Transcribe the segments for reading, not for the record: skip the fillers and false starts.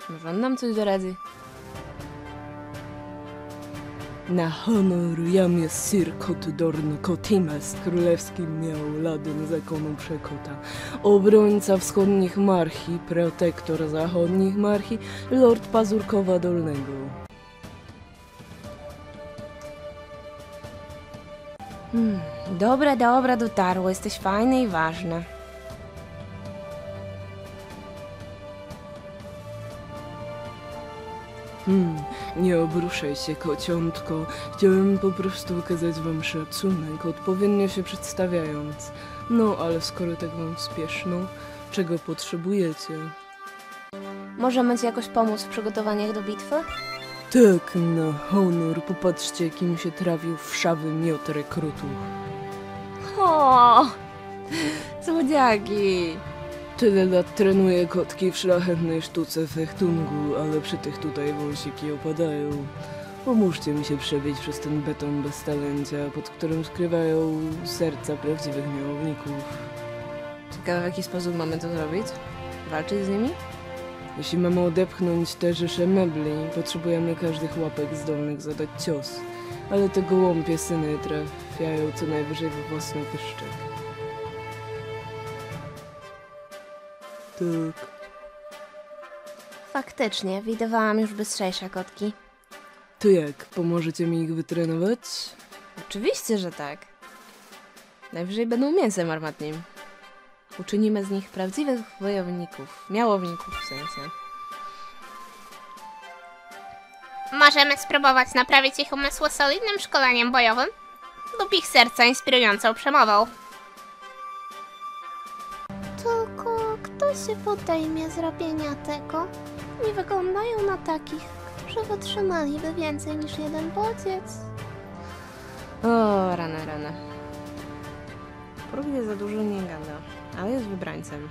Może on nam coś doradzi? Na honor jam jest sir kot dorn kotimes, królewskim miał ladyn zakonu przekota. Obrońca wschodnich marchi, protektor zachodnich marchi, lord Pazurkowa Dolnego. Dobra, dotarło. Jesteś fajny i ważny. Nie obruszaj się, kociątko. Chciałem po prostu okazać wam szacunek, odpowiednio się przedstawiając. No, ale skoro tak wam spieszno, czego potrzebujecie? Możemy ci jakoś pomóc w przygotowaniach do bitwy? Tak, na honor. Popatrzcie, jakim się trawił wszawy miot rekrutów. O, słodziaki! Tyle lat trenuję kotki w szlachetnej sztuce fechtungu, ale przy tych tutaj wąsiki opadają. Pomóżcie mi się przebić przez ten beton bez talencia, pod którym skrywają serca prawdziwych miłowników. Ciekawe, w jaki sposób mamy to zrobić? Walczyć z nimi? Jeśli mamy odepchnąć te rzesze mebli, potrzebujemy każdych łapek zdolnych zadać cios. Ale te gołąbie syny trafiają co najwyżej we własny pyszczek. Tak. Faktycznie, widywałam już bystrzejsze kotki. To jak, pomożecie mi ich wytrenować? Oczywiście, że tak. Najwyżej będą mięsem armatnim. Uczynimy z nich prawdziwych wojowników. Miałowników w sensie. Możemy spróbować naprawić ich umysły solidnym szkoleniem bojowym lub ich serca inspirującą przemową. Tylko kto się podejmie zrobienia tego? Nie wyglądają na takich, którzy wytrzymaliby więcej niż jeden bodziec. O, rana. Próbnie za dużo nie gada, ale jest wybrańcem.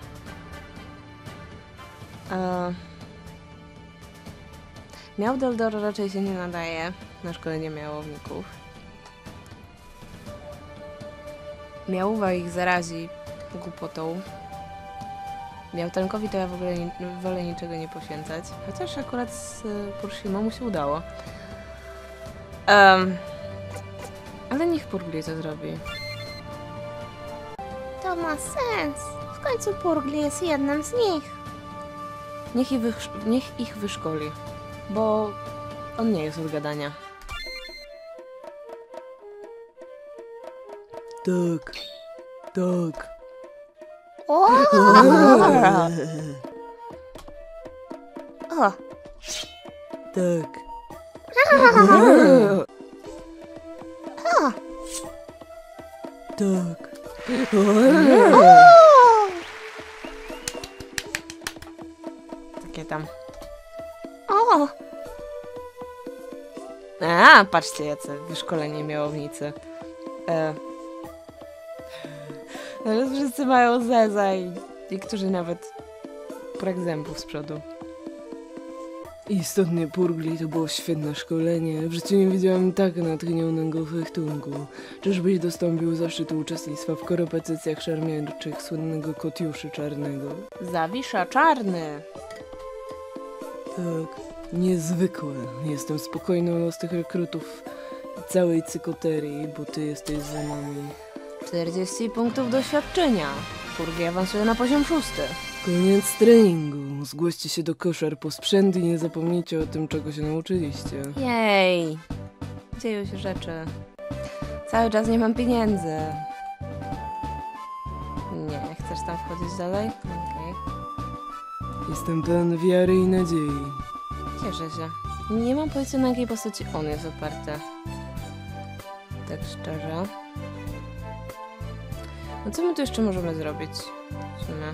Miałdeldor raczej się nie nadaje na szkolenie miałowników. Miałowa ich zarazi głupotą. Miałtenkowi to ja w ogóle wolę niczego nie poświęcać. Chociaż akurat z Purshimą mu się udało. Ale niech Purgli to zrobi. To ma sens. W końcu Purgli jest jednym z nich. Niech ich wyszkoli. Bo on nie jest od gadania. Tak. O! O! Tak. Tak. Takie tam. O! A, patrzcie jacy wyszkoleni miałownicy. Ale wszyscy mają zeza i niektórzy nawet brak zębów z przodu. Istotnie Purgli to było świetne szkolenie. W życiu nie widziałam tak natchnionego fechtunku. Czyżbyś dostąpił zaszczytu uczestnictwa w korepetycjach szermierczych słynnego Kotiuszy Czarnego? Zawisza czarny. Tak, niezwykłe. Jestem spokojny o los tych rekrutów i całej cykoterii, bo ty jesteś za nami. 40 punktów doświadczenia. Purgi awansuje na poziom 6. Koniec treningu. Zgłoście się do koszar po sprzęt i nie zapomnijcie o tym, czego się nauczyliście. Jej. Dzieją się rzeczy. Cały czas nie mam pieniędzy. Nie, chcesz tam wchodzić dalej? Okej. Jestem pełen wiary i nadziei. Cieszę się. Nie mam pojęcia, na jakiej postaci on jest oparty. Tak szczerze. No co my tu jeszcze możemy zrobić? W sumie.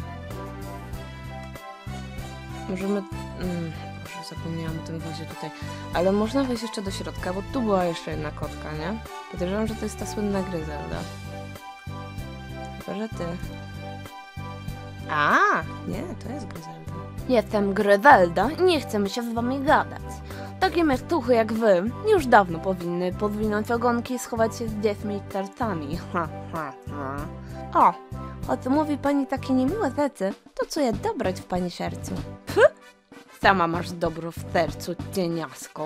Możemy... Boże, zapomniałam o tym wozie tutaj. Ale można wejść jeszcze do środka, bo tu była jeszcze jedna kotka, nie? Podejrzewam, że to jest ta słynna Gryzelda. Chyba, że ty. A, nie, to jest Gryzelda. Jestem Gryzelda i nie chcemy się z wami gadać. Takie mechtuchy jak wy już dawno powinny podwinąć ogonki i schować się z dziećmi i kartami. O, o co mówi pani takie niemiłe rzeczy, to co je dobrać w pani sercu? sama masz dobro w sercu, cieniasko.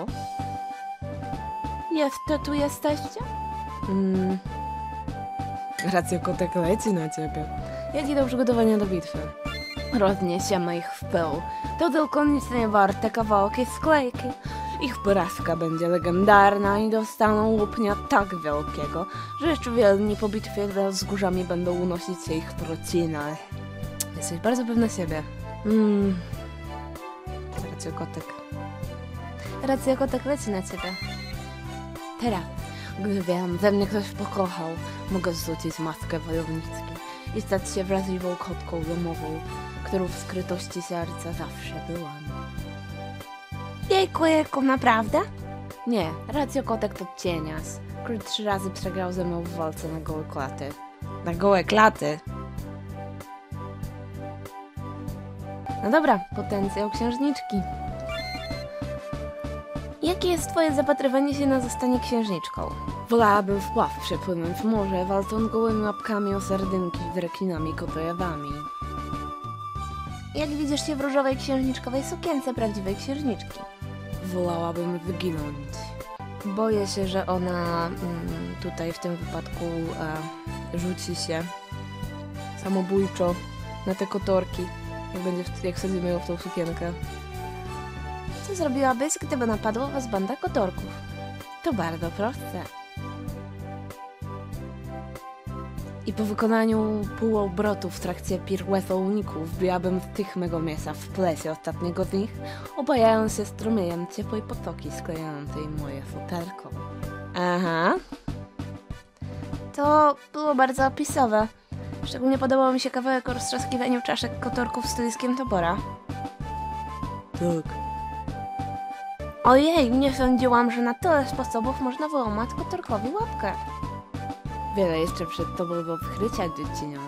Jeszcze tu jesteście? Racja, kotek leci na ciebie. Jak idą przygotowania do bitwy? Rozniesiemy ich w pył. To tylko nic nie warte kawałki sklejki. Ich porażka będzie legendarna i dostaną łupnia tak wielkiego, że jeszcze wiele dni po bitwie za wzgórzami będą unosić się ich trociny. Jesteś bardzo pewna siebie. Racja, kotek. Racja, kotek leci na ciebie. Teraz, gdy wiem, we mnie ktoś pokochał, mogę zrzucić maskę wojowniczki i stać się wrażliwą kotką domową, którą w skrytości serca zawsze byłam. Jejku, naprawdę? Nie, racja, kotek to cienias, który 3 razy przegrał ze mną w walce na gołe klaty. Na gołe klaty? No dobra, potencjał księżniczki. Jakie jest twoje zapatrywanie się na zostanie księżniczką? Wolałabym wpław przepłynąć w morze, walcząc gołymi łapkami o sardynki z rekinami kotojawami. Jak widzisz się w różowej księżniczkowej sukience prawdziwej księżniczki? Wolałabym wyginąć. Boję się, że ona tutaj w tym wypadku rzuci się samobójczo na te kotorki, jak wsadzimy ją w tą sukienkę. Co zrobiłabyś, gdyby napadła was banda kotorków? To bardzo proste. I po wykonaniu półobrotu w trakcie piruetu uniku wbijałabym w tych mego mięsa w plesie ostatniego z nich, opajając się strumiejem ciepłej potoki sklejającej moje futerko. Aha. To było bardzo opisowe. Szczególnie podobał mi się kawałek o roztrzaskiwaniu czaszek kotorków styliskiem topora. Tak. Ojej, nie sądziłam, że na tyle sposobów można wyłamać kotorkowi łapkę. Wiele jeszcze przed tobą do odkrycia, dziecino.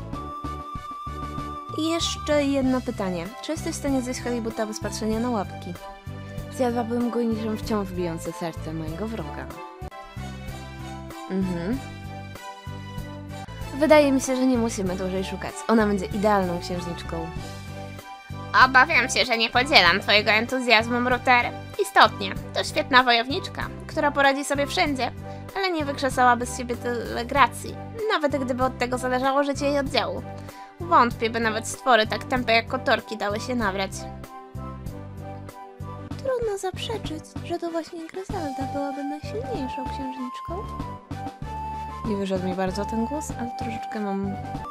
I jeszcze jedno pytanie. Czy jesteś w stanie zjeść halibuta bez patrzenia na łapki? Zjadłabym go niczym wciąż bijące serce mojego wroga. Wydaje mi się, że nie musimy dłużej szukać. Ona będzie idealną księżniczką. Obawiam się, że nie podzielam twojego entuzjazmu, Ruter. Istotnie, to świetna wojowniczka, która poradzi sobie wszędzie, ale nie wykrzesałaby z siebie tyle gracji, nawet gdyby od tego zależało życie jej oddziału. Wątpię, by nawet stwory tak tępe jak kotorki dały się nabrać. Trudno zaprzeczyć, że to właśnie Gryzelda byłaby najsilniejszą księżniczką. Nie wyszedł mi bardzo ten głos, ale troszeczkę mam...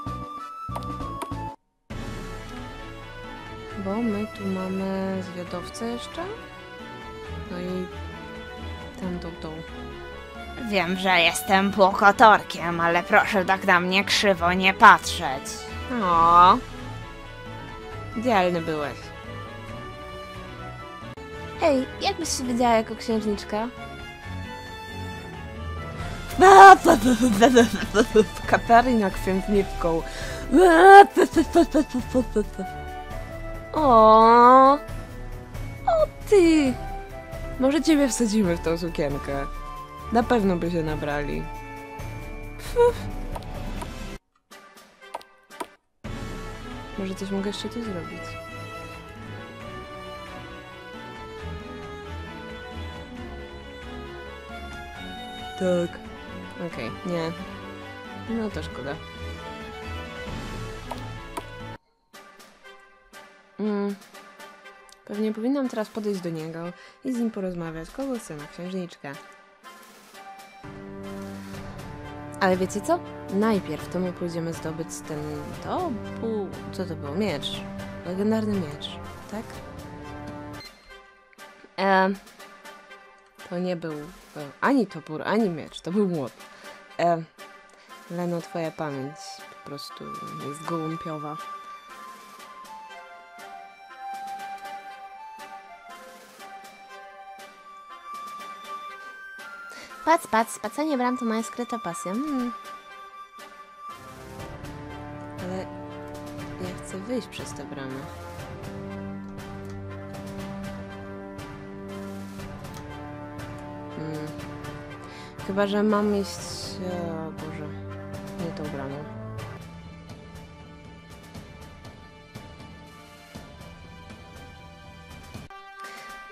Bo my tu mamy zwiadowcę jeszcze. No i tą. Wiem, że jestem półkotorkiem, ale proszę tak na mnie krzywo nie patrzeć. O, idealny byłeś. Hej, jak byś się wiedziała jako księżniczka? Katarina księżniczką. O, Ty! Może ciebie wsadzimy w tą sukienkę. Na pewno by się nabrali. Może coś mogę jeszcze tu zrobić. Tak. Okej, nie. No to szkoda. Pewnie powinnam teraz podejść do niego i z nim porozmawiać, kogo chce na księżniczkę. Ale wiecie co? Najpierw to my pójdziemy zdobyć co to było? Miecz. Legendarny miecz, tak? To nie był ani topór, ani miecz, to był młot. Leno, twoja pamięć po prostu jest gołąpiowa. patrz, spacanie bram to moja skryta pasja. Ale ja chcę wyjść przez tę bramę. Chyba że mam iść... O Boże, nie tą bramą.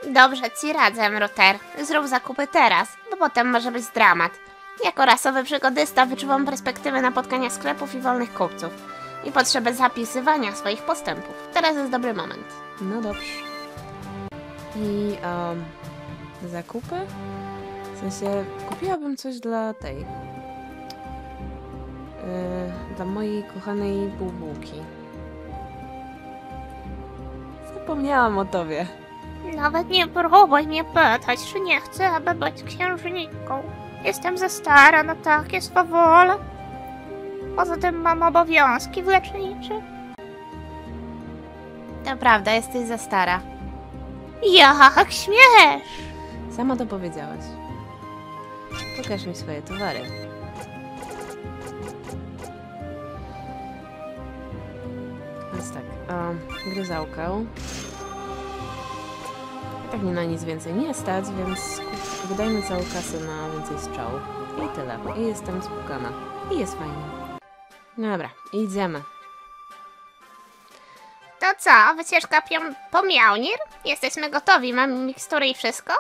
Dobrze ci radzę, Mruter. Zrób zakupy teraz, bo potem może być dramat. Jako rasowy przygodysta wyczuwam perspektywę napotkania sklepów i wolnych kupców. I potrzebę zapisywania swoich postępów. Teraz jest dobry moment. No dobrze. I zakupy? W sensie kupiłabym coś dla tej. Dla mojej kochanej bułbułki. Zapomniałam o tobie. Nawet nie próbuj mnie pytać, czy nie chcę, aby być księżniczką. Jestem za stara na takie swawole. Poza tym mam obowiązki wlecznicze. To prawda, jesteś za stara. Jak śmiesz! Sama to powiedziałaś. Pokaż mi swoje towary. Więc tak, gryzałkę. Tak mnie na nic więcej nie stać, więc wydajmy całą kasę na więcej strzałów. I tyle. I jestem spukana. I jest fajnie. Dobra, idziemy. To co, wycieczka po Mjolnir? Jesteśmy gotowi, mamy mikstury i wszystko?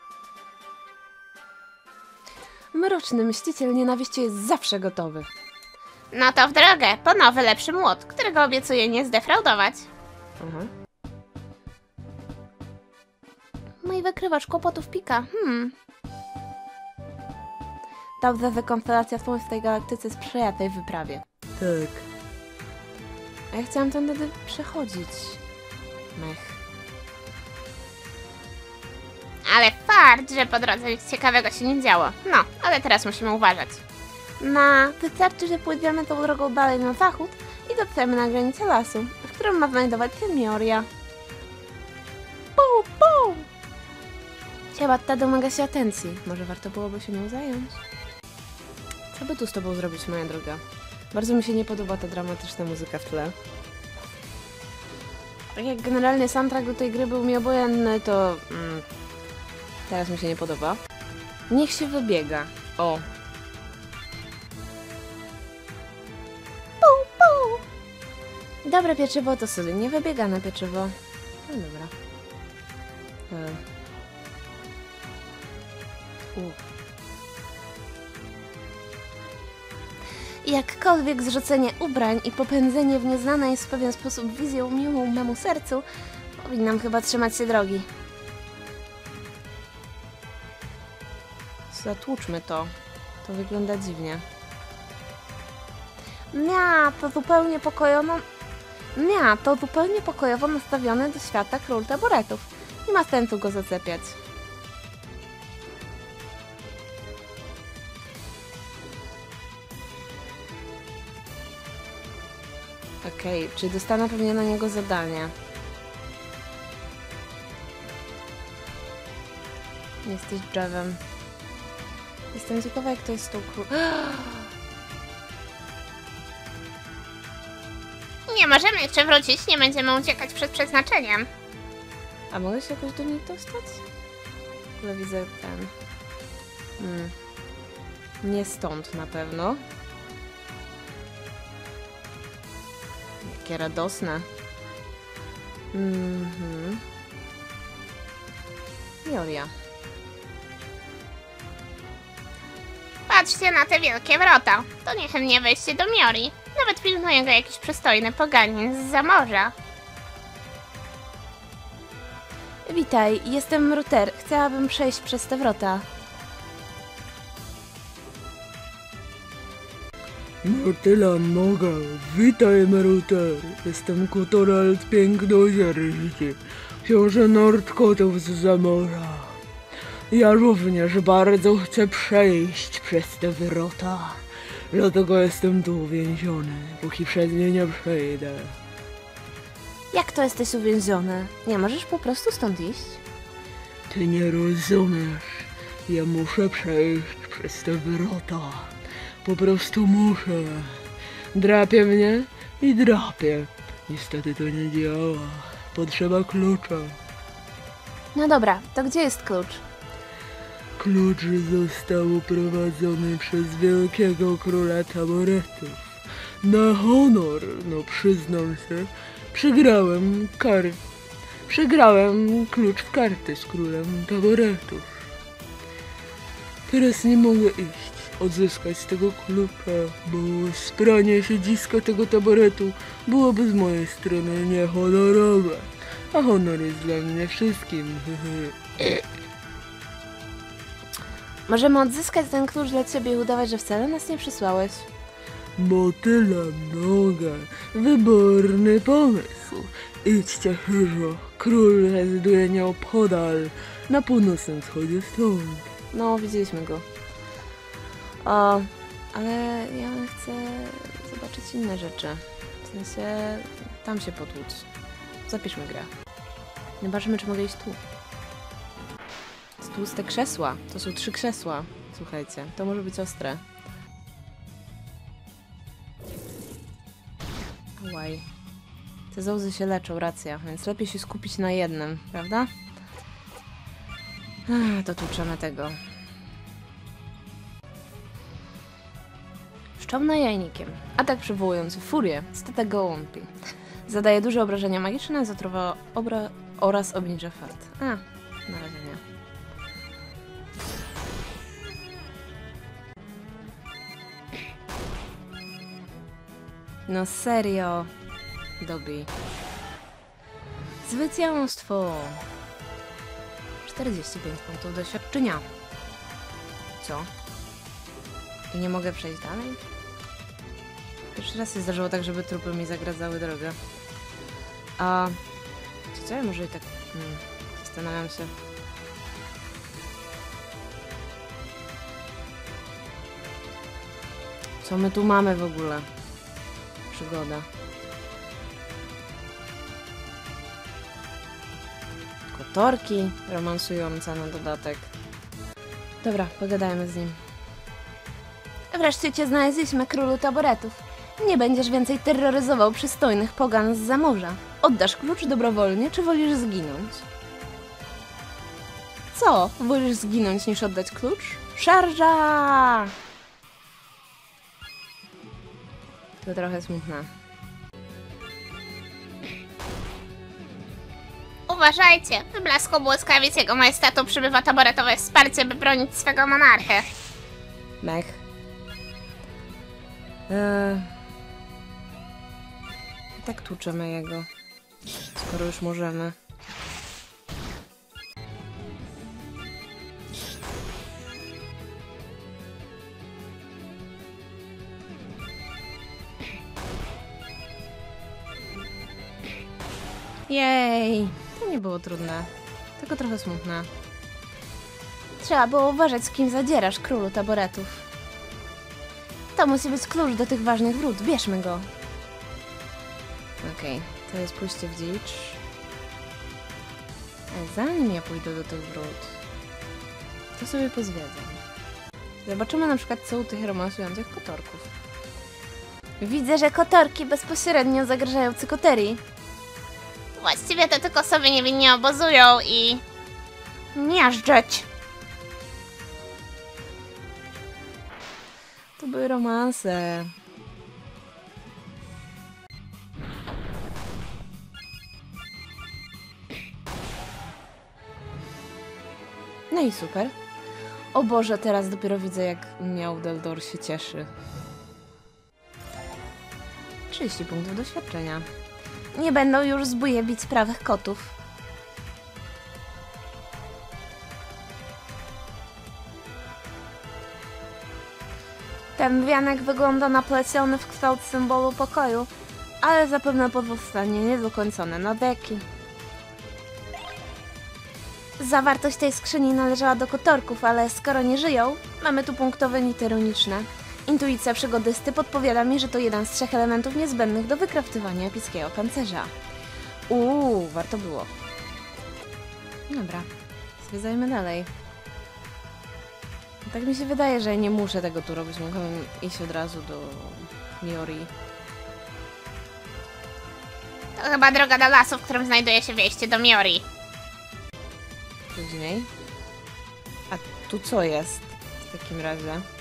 Mroczny Mściciel Nienawiści jest zawsze gotowy. No to w drogę, po nowy, lepszy młot, którego obiecuję nie zdefraudować. Aha. Mój wykrywacz kłopotów pika, Dobrze, że konstelacja słonc w tej galaktyce sprzyja tej wyprawie. Tak. A ja chciałam tam wtedy przechodzić. Mech. Ale fart, że po drodze nic ciekawego się nie działo. No, ale teraz musimy uważać. Wystarczy, że pójdziemy tą drogą dalej na zachód i dotrzemy na granicę lasu, w którym ma znajdować się Mioria. Pum, pum! Ciabatta domaga się atencji. Może warto byłoby się nią zająć? Co by tu z tobą zrobić, moja droga? Bardzo mi się nie podoba ta dramatyczna muzyka w tle. Tak jak generalnie soundtrack do tej gry był mi obojętny, to... teraz mi się nie podoba. Niech się wybiega. O. Pum, pum. Dobre pieczywo to sobie niewybiegane pieczywo. No dobra. Jakkolwiek zrzucenie ubrań i popędzenie w nieznane jest w pewien sposób wizją miłą memu sercu, powinnam chyba trzymać się drogi. Zatłuczmy to. To wygląda dziwnie. To zupełnie pokojowo nastawiony do świata król taboretów. Nie ma sensu go zaczepiać. Okej, czy dostanę pewnie na niego zadanie? Jesteś drzewem. Jestem ciekawa, jak to jest z tą Nie możemy jeszcze wrócić, nie będziemy uciekać przed przeznaczeniem. A mogę się jakoś do nich dostać? W ogóle widzę ten... Nie stąd na pewno. Jakie radosne. Mioria. Patrzcie na te wielkie wrota. To niechętnie wejście do Miori. Nawet pilnuje go jakiś przystojny poganin zza morza. Witaj, jestem Mruter. Chciałabym przejść przez te wrota. No tyle mogę. Witaj, Mruter. Jestem Kotorald Pięknozięci, książę Nordkotów z Zamora. Ja również bardzo chcę przejść przez te wrota. Dlatego jestem tu uwięziony, póki przez nie nie przejdę. Jak to jesteś uwięziony? Nie możesz po prostu stąd iść? Ty nie rozumiesz. Ja muszę przejść przez te wrota. Po prostu muszę. Drapie mnie i drapie. Niestety to nie działa. Potrzeba klucza. No dobra, to gdzie jest klucz? Klucz został uprowadzony przez wielkiego króla taboretów. Na honor, no przyznam się, przegrałem Przegrałem klucz w karty z królem taboretów. Teraz nie mogę iść, odzyskać tego klucza, bo spranie siedziska tego taboretu byłoby z mojej strony niehonorowe. A honor jest dla mnie wszystkim. Możemy odzyskać ten klucz dla ciebie i udawać, że wcale nas nie przysłałeś. Motyla noga, wyborny pomysł. Idźcie, chyżo, król rezyduje nieopodal, na północnym wschodzie stąd. No, widzieliśmy go. O, ale ja chcę zobaczyć inne rzeczy. W sensie, tam się potłuc. Zapiszmy grę. Zobaczymy, czy mogę iść tu. Tłuste krzesła. To są 3 krzesła. Słuchajcie, to może być ostre. Łaj. Te zołzy się leczą, racja, więc lepiej się skupić na jednym, prawda? To tłuczemy tego. Szczom najajnikiem. Atak przywołujący furię, statek gołąbi. Zadaje duże obrażenia magiczne, zatruwa oraz obniża fart. Na razie nie. No serio. Dobij. Zwycięstwo. 45 punktów doświadczenia. Co? I nie mogę przejść dalej? Pierwszy raz się zdarzyło tak, żeby trupy mi zagradzały drogę. A... Co ja może i tak... Zastanawiam się. Co my tu mamy w ogóle? Przygoda. Kotorki romansujące na dodatek. Dobra, pogadajmy z nim. Wreszcie cię znaleźliśmy, królu taboretów. Nie będziesz więcej terroryzował przystojnych pogan zza morza. Oddasz klucz dobrowolnie, czy wolisz zginąć? Co? Wolisz zginąć niż oddać klucz? Szarża! To trochę smutne. Uważajcie! W blasku błyskawic jego majestatu przybywa taboretowe wsparcie, by bronić swego monarchę. Mech. Tak tłuczemy jego. Skoro już możemy. Jej! To nie było trudne. Tylko trochę smutne. Trzeba było uważać, z kim zadzierasz, królu taboretów. To musi być klucz do tych ważnych wrót. Bierzmy go. Okej, to jest pójście w dzicz. Ale zanim ja pójdę do tych wrót, to sobie pozwiedzam. Zobaczymy na przykład, co u tych romansujących kotorków. Widzę, że kotorki bezpośrednio zagrażają cykoterii. Właściwie to tylko sobie niewinnie obozują i... miażdżeć. To były romanse. No i super. O Boże, teraz dopiero widzę, jak miał Deldor się cieszy. 30 punktów doświadczenia. Nie będą już zbóje bić prawych kotów. Ten wianek wygląda na pleciony w kształt symbolu pokoju, ale zapewne pozostanie niedokończony na wieki. Zawartość tej skrzyni należała do kotorków, ale skoro nie żyją, mamy tu punktowe nity runiczne. Intuicja przygodysty podpowiada mi, że to jeden z 3 elementów niezbędnych do wykraftowania epickiego pancerza. Warto było. Dobra, zwiedzajmy dalej. Tak mi się wydaje, że nie muszę tego tu robić, mogłabym iść od razu do Miori. To chyba droga do lasu, w którym znajduje się wejście do Miori. Później. A tu co jest w takim razie?